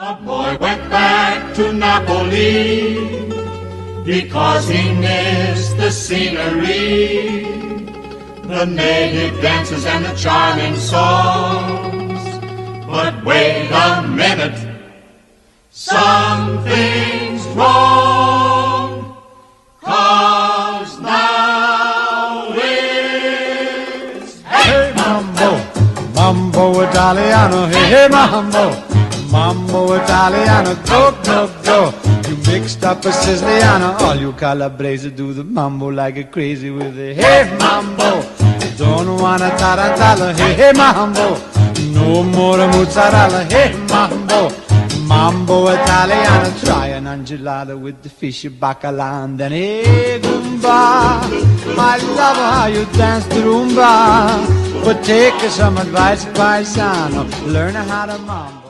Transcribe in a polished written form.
A boy went back to Napoli because he missed the scenery, the native dances and the charming songs. But wait a minute, something's wrong, 'cause now it's hey mambo, mambo Italiano, hey mambo, mambo Italiano, go, go, go. You mixed up a Siciliano, all you Calabrese do the mambo like a crazy with a hey mambo. Don't wanna tarantella, hey mambo. No more mozzarella, hey mambo. Mambo Italiano, try an angelada with the fishy bacala and then hey Goomba. I love how you dance the rumba, but take some advice, paisano, learn how to mambo.